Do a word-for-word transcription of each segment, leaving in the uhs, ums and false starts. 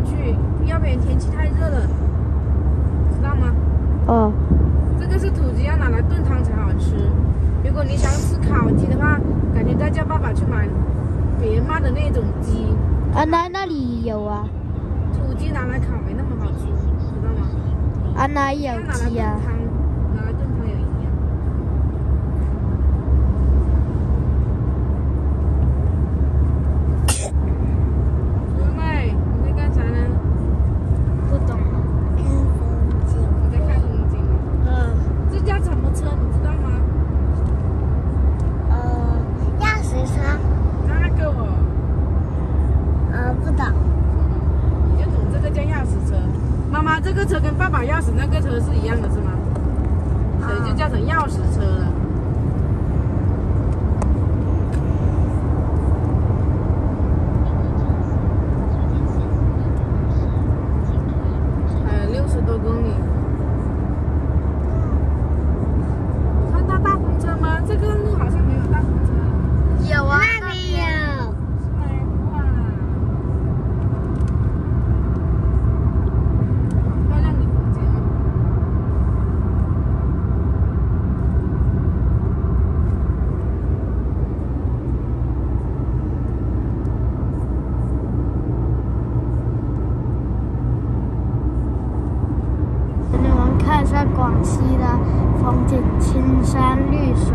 去，要不然天气太热了，知道吗？ 哦。 这个是土鸡，要拿来炖汤才好吃。如果你想吃烤鸡的话，赶紧再叫爸爸去买别人卖的那种鸡。 啊，那那里有啊。 土鸡拿来烤没那么好吃，知道吗？ 啊，哪有鸡啊？ 拿来炖汤有营养。妹妹，你在干啥呢？ 不懂。看风景。 你在看风景。 嗯。 这叫什么车？你知道吗？ 呃，钥匙车。 那个哦。 呃，不懂。 你就懂这个叫钥匙车。妈妈，这个车跟爸爸钥匙那个车是一样的，是吗？所以就叫成钥匙车了。还有六十多公里。看到大风车吗？这个路好像没有大风车。 有啊，那边有。 哇！漂亮的风景哦。 给你们看一下广西的风景，青山绿水。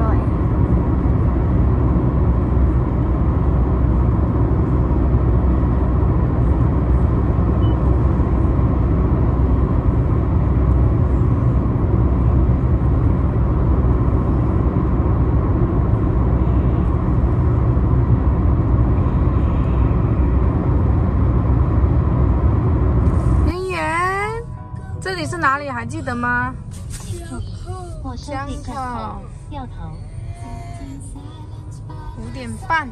圆圆，这里是哪里？还记得吗？ 香口掉头， 五点半。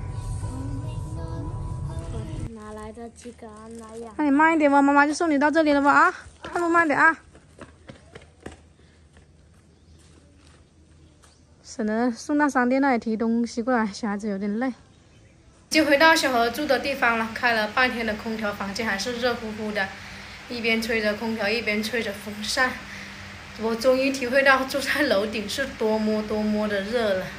哪来的几个啊？那样。 那你慢一点吧，妈妈就送你到这里了吧啊！看路慢点啊，省得送到商店那里提东西过来，小孩子有点累。就回到小何住的地方了，开了半天的空调，房间还是热乎乎的，一边吹着空调，一边吹着风扇。我终于体会到住在楼顶是多么多么的热了。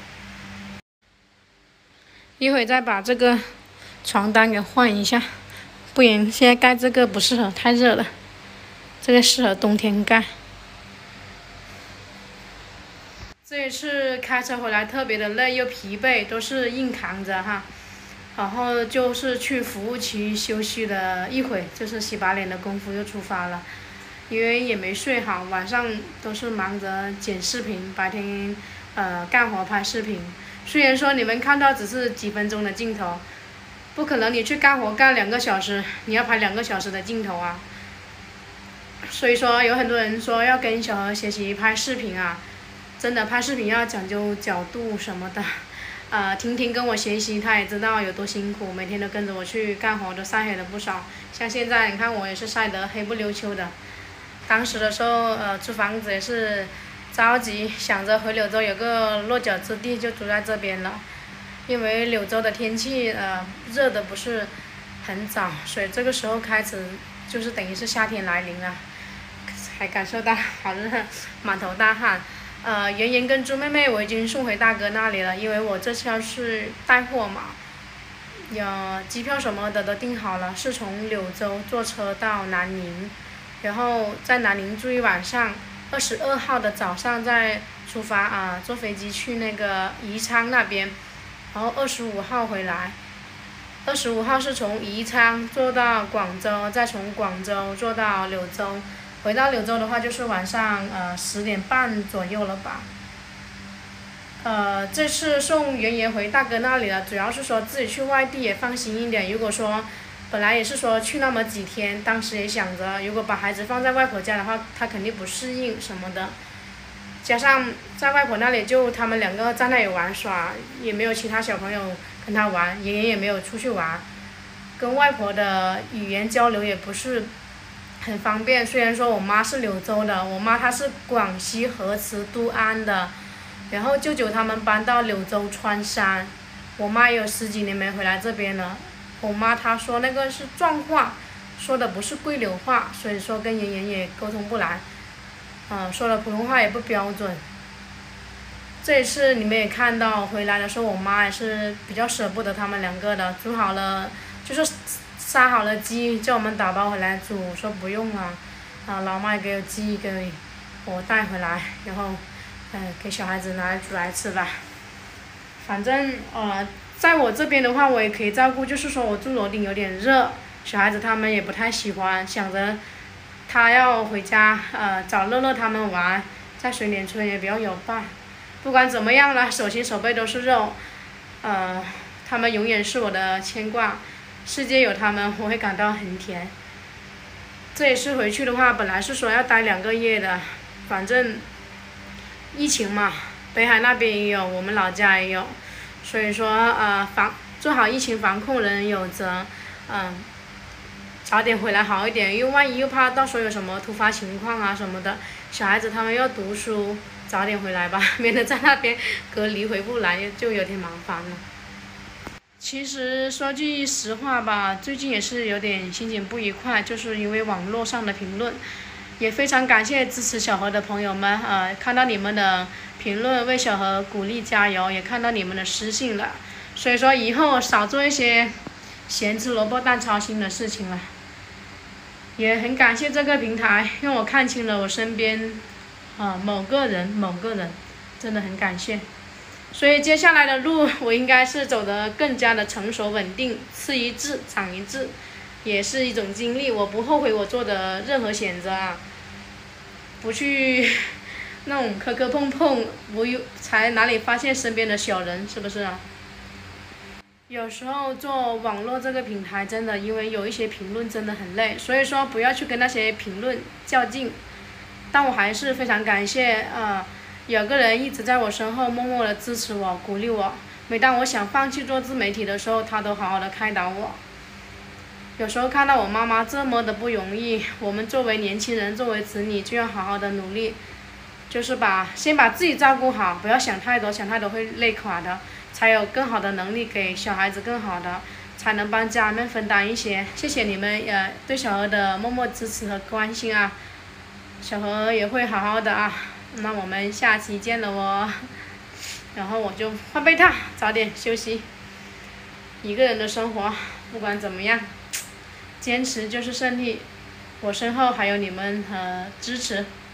一会再把这个床单给换一下，不然现在盖这个不适合，太热了。这个适合冬天盖。这一次开车回来特别的累又疲惫，都是硬扛着哈。然后就是去服务区休息了一会，就是洗把脸的功夫又出发了。因为也没睡好，晚上都是忙着剪视频，白天呃干活拍视频。虽然说你们看到只是几分钟的镜头，不可能你去干活干两个小时，你要拍两个小时的镜头啊。所以说有很多人说要跟小何学习拍视频啊，真的拍视频要讲究角度什么的。呃，婷婷跟我学习，她也知道有多辛苦，每天都跟着我去干活，都晒黑了不少。像现在你看我也是晒得黑不溜秋的。当时的时候，呃，租房子也是着急，想着回柳州有个落脚之地，就住在这边了。因为柳州的天气，呃，热的不是很早，所以这个时候开始就是等于是夏天来临了，还感受到好热，满头大汗。呃，圆圆跟猪妹妹我已经送回大哥那里了，因为我这次要去带货嘛，有机票什么的都订好了，是从柳州坐车到南宁。然后在南宁住一晚上，二十二号的早上再出发啊，坐飞机去那个宜昌那边，然后二十五号回来。二十五号是从宜昌坐到广州，再从广州坐到柳州。回到柳州的话，就是晚上呃十点半左右了吧。呃，这次送圆圆回大哥那里了，主要是说自己去外地也放心一点。如果说本来也是说去那么几天，当时也想着，如果把孩子放在外婆家的话，他肯定不适应什么的。加上在外婆那里就他们两个在那里玩耍，也没有其他小朋友跟他玩，爷爷也没有出去玩，跟外婆的语言交流也不是很方便。虽然说我妈是柳州的，我妈她是广西河池都安的，然后舅舅他们搬到柳州川山，我妈也有十几年没回来这边了。我妈她说那个是壮话， 说的不是桂柳话，所以说跟妍妍也沟通不来，嗯、呃，说的普通话也不标准。这一次你们也看到，回来的时候我妈也是比较舍不得他们两个的，煮好了就是杀好了鸡，叫我们打包回来煮，说不用了，啊，老妈也给我鸡给我带回来，然后，嗯、呃，给小孩子拿来煮来吃吧。反正呃，在我这边的话，我也可以照顾，就是说我住楼顶有点热，小孩子他们也不太喜欢，想着他要回家呃找乐乐他们玩，在水莲村也比较有伴。不管怎么样了，手心手背都是肉，呃，他们永远是我的牵挂，世界有他们我会感到很甜。这一次回去的话，本来是说要待两个月的，反正疫情嘛，北海那边也有，我们老家也有，所以说呃防做好疫情防控人人有责，嗯，早点回来好一点，因为万一又怕到时候有什么突发情况啊什么的，小孩子他们要读书，早点回来吧，免得在那边隔离回不来就有点麻烦了。其实说句实话吧，最近也是有点心情不愉快，就是因为网络上的评论，也非常感谢支持小何的朋友们，呃，看到你们的评论为小何鼓励加油，也看到你们的私信了，所以说以后少做一些闲吃萝卜淡操心的事情了。也很感谢这个平台，让我看清了我身边啊、呃、某个人某个人，真的很感谢。所以接下来的路我应该是走得更加的成熟稳定，吃一堑长一智，也是一种经历，我不后悔我做的任何选择啊，不去那种磕磕碰碰，不才哪里发现身边的小人，是不是啊？有时候做网络这个平台真的，因为有一些评论真的很累，所以说不要去跟那些评论较劲。但我还是非常感谢呃有个人一直在我身后默默的支持我鼓励我，每当我想放弃做自媒体的时候，他都好好的开导我。有时候看到我妈妈这么的不容易，我们作为年轻人作为子女就要好好的努力，就是把先把自己照顾好，不要想太多，想太多会累垮的，才有更好的能力给小孩子更好的，才能帮家人们分担一些。谢谢你们呃对小何的默默支持和关心啊，小何也会好好的啊。那我们下期见了哦，然后我就换被套，早点休息。一个人的生活，不管怎么样，坚持就是胜利。我身后还有你们和支持。